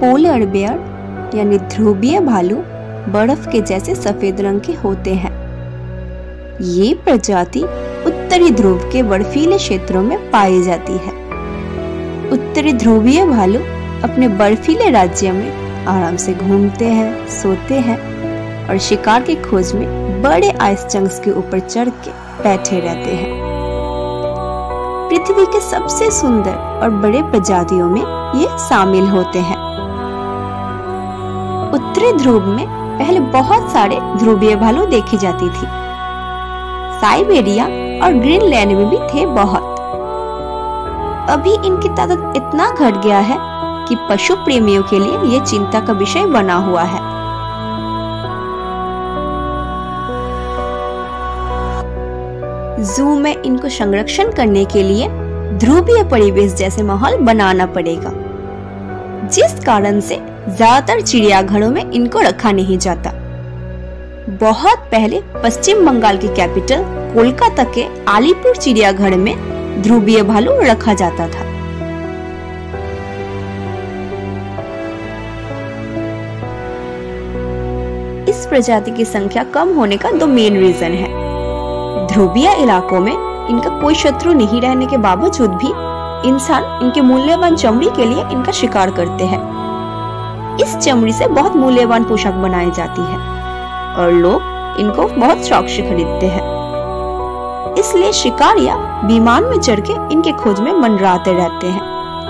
Polar bear यानी ध्रुवीय भालू बर्फ के जैसे सफेद रंग के होते हैं। ये प्रजाति उत्तरी ध्रुव के बर्फीले क्षेत्रों में पाई जाती है। उत्तरी ध्रुवीय भालू अपने बर्फीले राज्य में आराम से घूमते हैं, सोते हैं और शिकार की खोज में बड़े आइस चंक्स के ऊपर चढ़ के बैठे रहते हैं। पृथ्वी के सबसे सुंदर और बड़े प्रजातियों में ये शामिल होते हैं। उत्तरी ध्रुव में पहले बहुत सारे ध्रुवीय भालू देखी जाती थी। साइबेरिया और ग्रीनलैंड में भी थे बहुत। अभी इनकी तादाद इतना घट गया है कि पशु प्रेमियों के लिए यह चिंता का विषय बना हुआ है। जू में इनको संरक्षण करने के लिए ध्रुवीय परिवेश जैसे माहौल बनाना पड़ेगा, जिस कारण से ज्यादातर चिड़ियाघरों में इनको रखा नहीं जाता। बहुत पहले पश्चिम बंगाल की कैपिटल कोलकाता के अलीपुर चिड़ियाघर में ध्रुवीय भालू रखा जाता था। इस प्रजाति की संख्या कम होने का दो मेन रीजन है। ध्रुवीय इलाकों में इनका कोई शत्रु नहीं रहने के बावजूद भी इंसान इनके मूल्यवान चमड़ी के लिए इनका शिकार करते हैं। इस चमड़ी से बहुत मूल्यवान पोशाक बनाई जाती है और लोग इनको बहुत शौक से खरीदते हैं। इसलिए शिकारियां विमान में चढ़ के इनके खोज में मंडराते रहते हैं।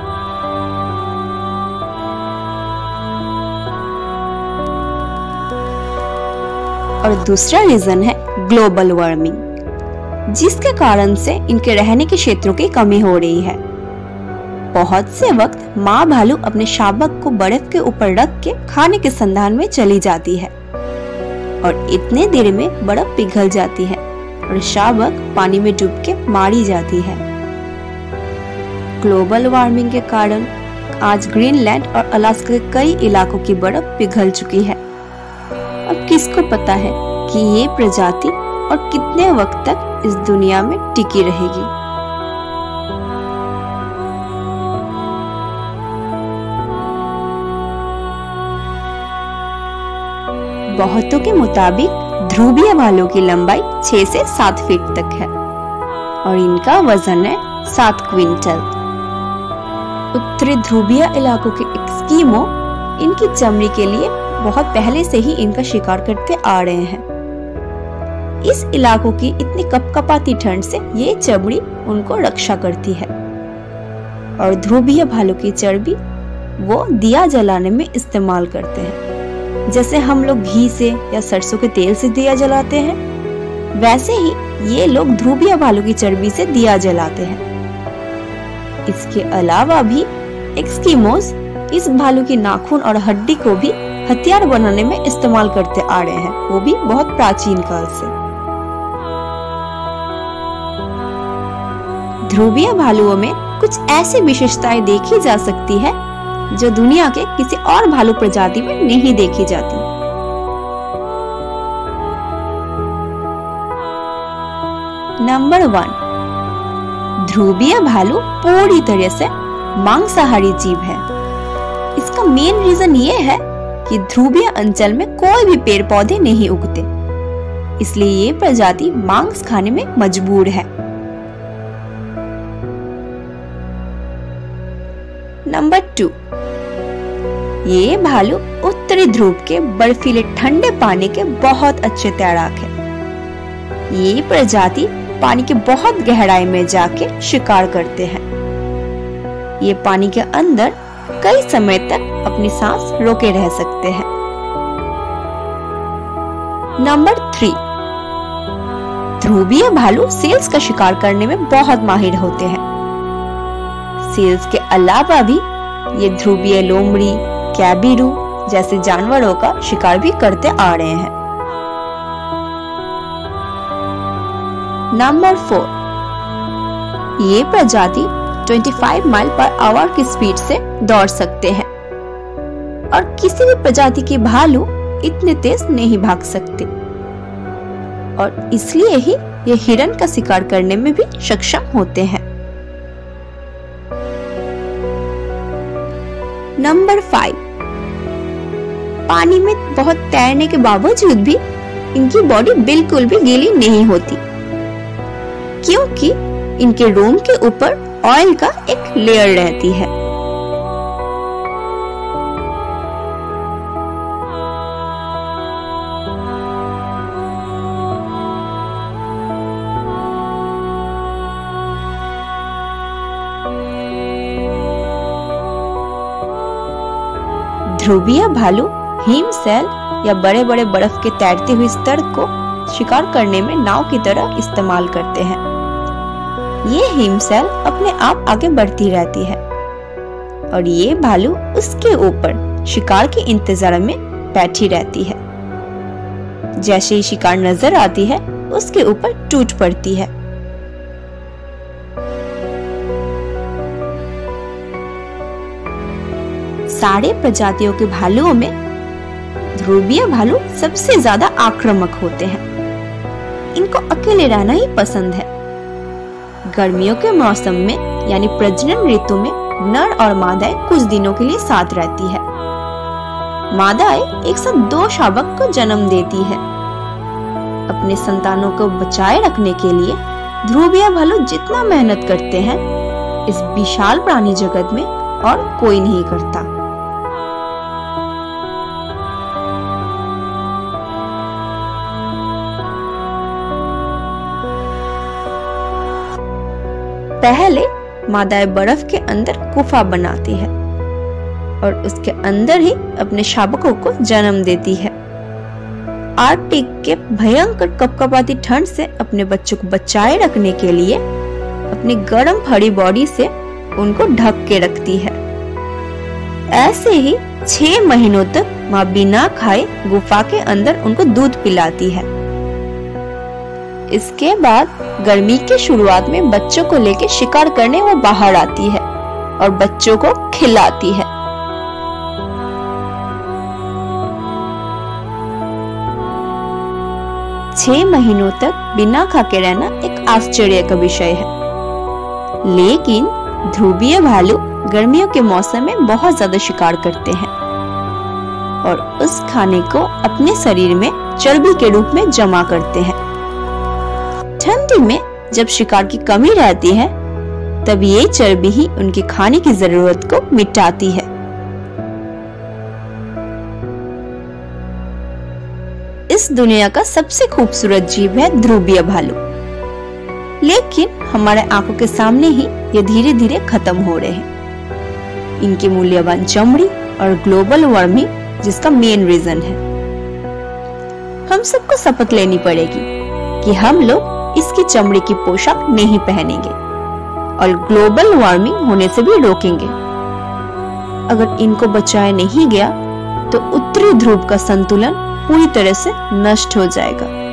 और दूसरा रीजन है ग्लोबल वार्मिंग, जिसके कारण से इनके रहने के क्षेत्रों की कमी हो रही है। बहुत से वक्त माँ भालू अपने शावक को बर्फ के ऊपर रख के खाने के संधान में चली जाती है और इतने देर में बर्फ पिघल जाती है और शावक पानी में डूब के मारी जाती है। ग्लोबल वार्मिंग के कारण आज ग्रीनलैंड और अलास्का के कई इलाकों की बर्फ पिघल चुकी है। अब किसको पता है कि ये प्रजाति और कितने वक्त तक इस दुनिया में टिकी रहेगी। बहुतों के मुताबिक ध्रुवीय भालू की लंबाई 6 से 7 फीट तक है और इनका वजन है 7 क्विंटल। उत्तरी ध्रुवीय इलाकों के एस्किमो इनकी चमड़ी के लिए बहुत पहले से ही इनका शिकार करते आ रहे हैं। इस इलाकों की इतनी कपकपाती ठंड से ये चमड़ी उनको रक्षा करती है। और ध्रुवीय भालू की चर्बी वो दिया जलाने में इस्तेमाल करते हैं। जैसे हम लोग घी से या सरसों के तेल से दिया जलाते हैं, वैसे ही ये लोग ध्रुवीय भालू की चर्बी से दिया जलाते हैं। इसके अलावा भी एस्किमोस इस भालू की नाखून और हड्डी को भी हथियार बनाने में इस्तेमाल करते आ रहे हैं, वो भी बहुत प्राचीन काल से। ध्रुवीय भालुओं में कुछ ऐसी विशेषताएं देखी जा सकती है जो दुनिया के किसी और भालू प्रजाति में नहीं देखी जाती। नंबर 1, ध्रुवीय भालू पूरी तरह से मांसाहारी जीव है। इसका मेन रीजन ये है कि ध्रुवीय अंचल में कोई भी पेड़ पौधे नहीं उगते, इसलिए ये प्रजाति मांस खाने में मजबूर है। नंबर 2, ये भालू उत्तरी ध्रुव के बर्फीले ठंडे पानी के बहुत अच्छे तैराक है। ये प्रजाति पानी के बहुत गहराई में जाके शिकार करते हैं। ये पानी के अंदर कई समय तक अपनी सांस रोके रह सकते हैं। नंबर 3, ध्रुवीय भालू सेल्स का शिकार करने में बहुत माहिर होते हैं। सेल्स के अलावा भी ये ध्रुवीय लोमड़ी, कैबिरू जैसे जानवरों का शिकार भी करते आ रहे हैं। नंबर 4, ये प्रजाति 25 माइल पर आवर की स्पीड से दौड़ सकते हैं और किसी भी प्रजाति के भालू इतने तेज नहीं भाग सकते और इसलिए ही ये हिरण का शिकार करने में भी सक्षम होते हैं। नंबर 5, पानी में बहुत तैरने के बावजूद भी इनकी बॉडी बिल्कुल भी गीली नहीं होती, क्योंकि इनके रोम के ऊपर ऑयल का एक लेयर रहती है। ध्रुवीय भालू हिम सेल या बड़े बड़े बर्फ के तैरते हुए स्तर को शिकार करने में नाव की तरह इस्तेमाल करते हैं। ये हिम सेल अपने आप आगे बढ़ती रहती है और ये भालू उसके ऊपर शिकार के इंतजार में बैठी रहती है। जैसे ही शिकार नजर आती है उसके ऊपर टूट पड़ती है। सारे प्रजातियों के भालुओं में ध्रुवीय भालू सबसे ज्यादा आक्रामक होते हैं। इनको अकेले रहना ही पसंद है। गर्मियों के मौसम में यानी प्रजनन ऋतु में नर और मादाएं कुछ दिनों के लिए साथ रहती है। मादाएं एक साथ 2 शावक को जन्म देती है। अपने संतानों को बचाए रखने के लिए ध्रुवीय भालू जितना मेहनत करते हैं इस विशाल प्राणी जगत में और कोई नहीं करता। पहले मादाएं बर्फ के अंदर गुफा बनाती है और उसके अंदर ही अपने शावकों को जन्म देती है। आर्कटिक के भयंकर कपकपाती ठंड से अपने बच्चों को बचाए रखने के लिए अपनी गर्म फड़ी बॉडी से उनको ढक के रखती है। ऐसे ही 6 महीनों तक माँ बिना खाए गुफा के अंदर उनको दूध पिलाती है। इसके बाद गर्मी की शुरुआत में बच्चों को लेकर शिकार करने वो बाहर आती है और बच्चों को खिलाती है। छह महीनों तक बिना खाके रहना एक आश्चर्य का विषय है, लेकिन ध्रुवीय भालू गर्मियों के मौसम में बहुत ज्यादा शिकार करते हैं और उस खाने को अपने शरीर में चर्बी के रूप में जमा करते हैं। ठंडी में जब शिकार की कमी रहती है तब ये चर्बी ही उनकी खाने की जरूरत को मिटाती है। इस दुनिया का सबसे खूबसूरत जीव है ध्रुवीय भालू, लेकिन हमारे आंखों के सामने ही ये धीरे धीरे खत्म हो रहे हैं। इनकी मूल्यवान चमड़ी और ग्लोबल वार्मिंग जिसका मेन रीजन है। हम सबको शपथ लेनी पड़ेगी कि हम लोग इसकी चमड़ी की पोशाक नहीं पहनेंगे और ग्लोबल वार्मिंग होने से भी रोकेंगे। अगर इनको बचाया नहीं गया तो उत्तरी ध्रुव का संतुलन पूरी तरह से नष्ट हो जाएगा।